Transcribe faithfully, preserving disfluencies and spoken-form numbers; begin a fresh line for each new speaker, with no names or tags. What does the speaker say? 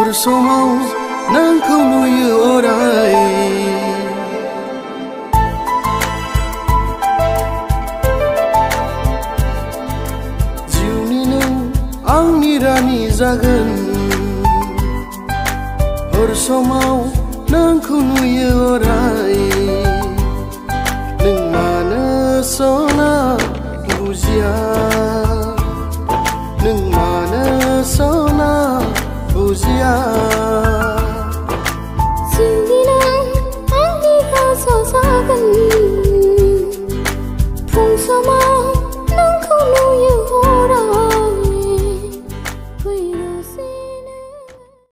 हर समाव नोंखौ नुयो अराय जिउनि नों आंनि रानि जागोन हर समाव नोंखौ नुयो अराय नों मानो सना बुजिया नों मानो सना बुजिया